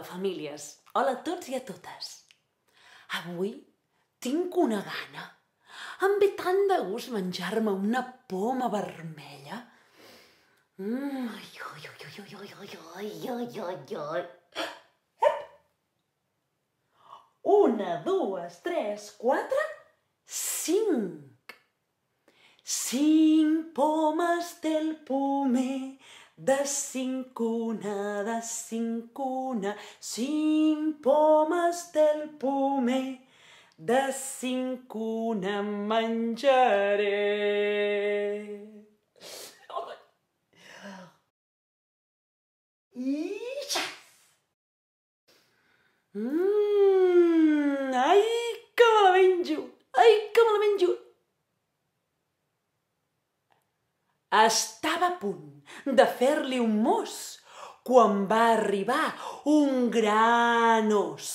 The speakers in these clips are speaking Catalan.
famílies! Hola a tots i a totes! Avui tinc una gana. Em ve tant de gust menjar-me una poma vermella. Una, dues, tres, quatre, cinc. 5 pomes del pomer, de 5 una, de 5 una. 5 pomes del pomer, de 5 una menjaré. I ja! Ai, que me la menjo! Ai, que me la menjo! Estava a punt de fer-li un mos quan va arribar un gran os.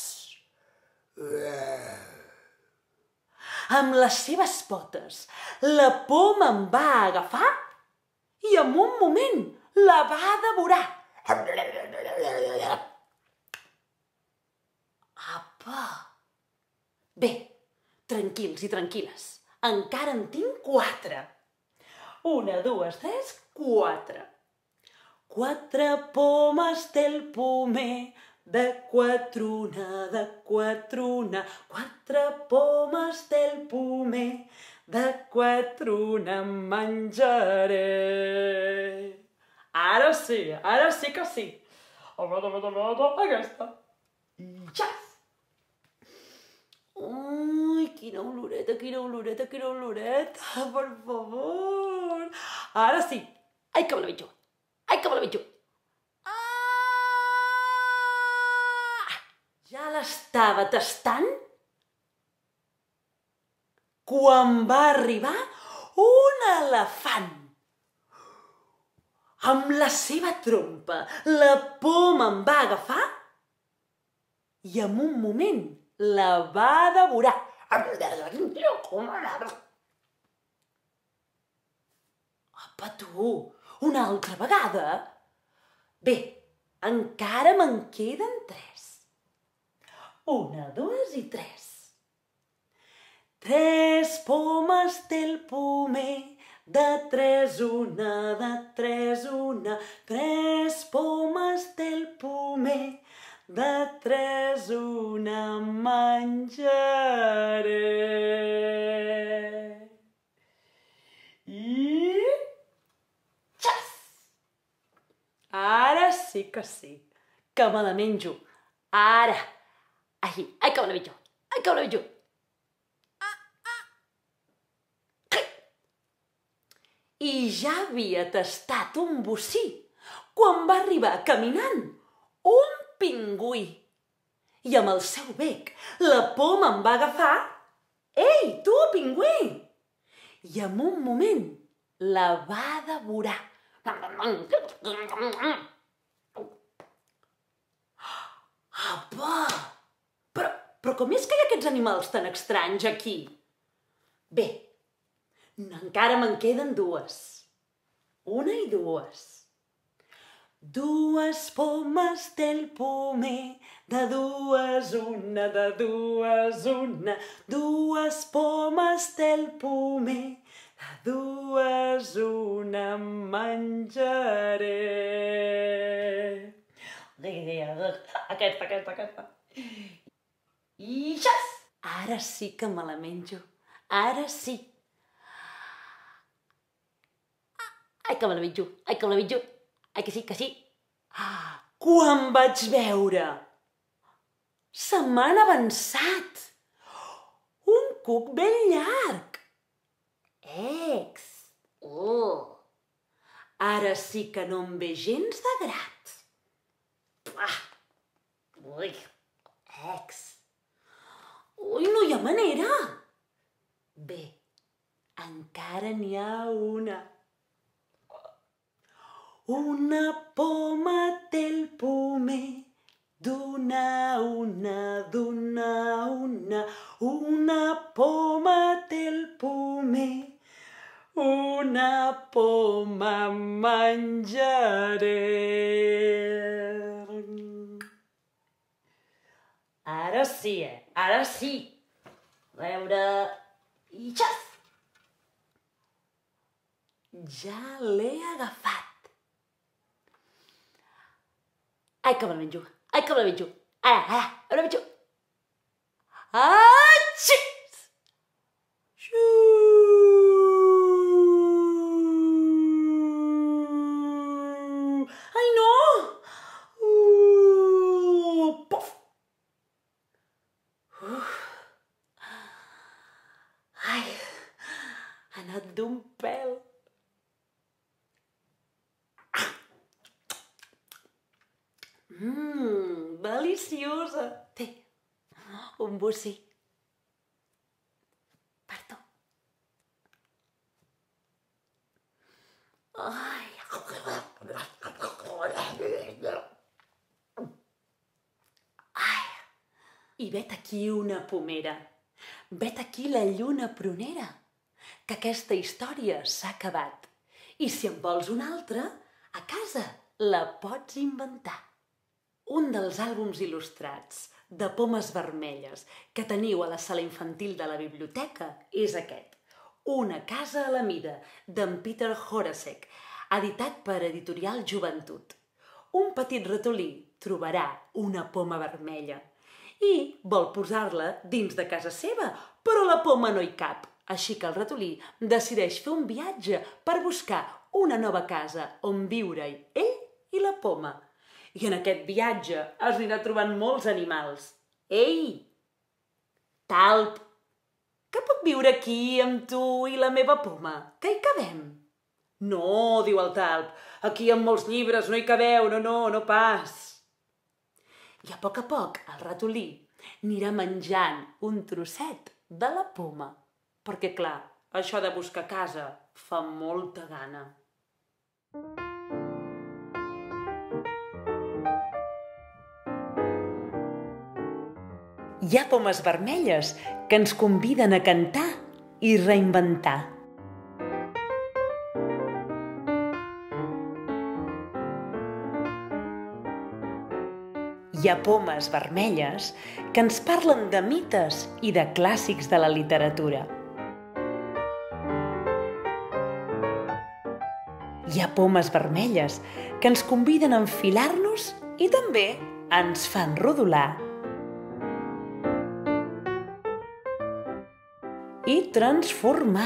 Amb les seves potes, la poma em va agafar i en un moment la va devorar. Apa! Bé, tranquils i tranquil·les, encara en tinc 4. 1, 2, 3, 4. 4 pomes del pomer, de 4 una, de 4 una. 4 pomes del pomer, de 4 una menjaré. Ara sí que sí. Aquesta. Xas! Ui, quina oloreta, quina oloreta, quina oloreta, per favor. Ara sí. Ai, que me la menjo. Ai, que me la menjo. Ja l'estava tastant quan va arribar un elefant. Amb la seva trompa, la poma em va agafar i en un moment la va devorar. Apa, tu, una altra vegada? Bé, encara me'n queden 3. 1, 2 i 3. 3 pomes del pomer, de 3 una, de 3 una. 3 pomes del pomer, de 3 una menjaré. I... xas! Ara sí que me la menjo. Ara. Ai, ai, que me la menjo. Ai, que me la menjo. I ja havia tastat un bocí quan va arribar caminant un pingüí. I amb el seu bec la poma em va agafar. Ei, tu, pingüí! I en un moment la va devorar. Apa! Però com és que hi ha aquests animals tan estranys aquí? Bé, encara me'n queden 2. 1 i 2. 2 pomes del pomer, de 2 una, de 2 una. 2 pomes del pomer, de 2 una menjaré. Aquesta. I xas! Ara sí que me la menjo. Ara sí. Ai, que me la menjo. Ai, que me la menjo. Ai, que sí. Quan vaig veure, se m'han avançat un cuc ben llarg. Ecs! Ara sí que no em ve gens de grat. Ui, ecs! Ui, no hi ha manera. Bé, encara n'hi ha una. Una poma del pomer, d'una una, d'una una. Una poma del pomer, una poma menjaré. Ara sí, Ara sí. A veure... I xaf! Ja l'he agafat. Ai, que me la menjo. Ara, me la menjo. Atxi! Ai, no! Pof! Ai, ha anat d'un pèl. Deliciosa. Té, un bocí. Per tu. Ai. Ai. I vet aquí una pomera. Vet aquí la lluna prunera. Que aquesta història s'ha acabat. I si en vols una altra, a casa la pots inventar. Un dels àlbums il·lustrats de pomes vermelles que teniu a la sala infantil de la biblioteca és aquest. Una casa a la mida, d'en Peter Horacek, editat per Editorial Joventut. Un petit ratolí trobarà una poma vermella i vol posar-la dins de casa seva, però la poma no hi cap. Així que el ratolí decideix fer un viatge per buscar una nova casa on viure-hi ell i la poma. I en aquest viatge es anirà trobant molts animals. Ei! Talp! Que puc viure aquí amb tu i la meva poma? Que hi cabem? No, diu el talp, aquí amb molts llibres no hi cabeu, no pas. I a poc el ratolí anirà menjant un trosset de la poma. Perquè, clar, això de buscar casa fa molta gana. Hi ha pomes vermelles que ens conviden a cantar i reinventar. Hi ha pomes vermelles que ens parlen de mites i de clàssics de la literatura. Hi ha pomes vermelles que ens conviden a enfilar-nos i també ens fan rodolar. I transformar.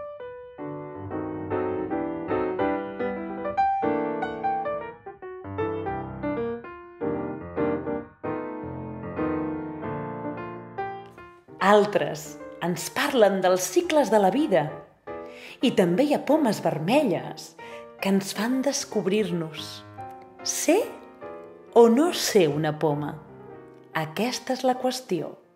Altres ens parlen dels cicles de la vida. I també hi ha pomes vermelles que ens fan descobrir-nos. Ser o no ser una poma? Aquesta és la qüestió.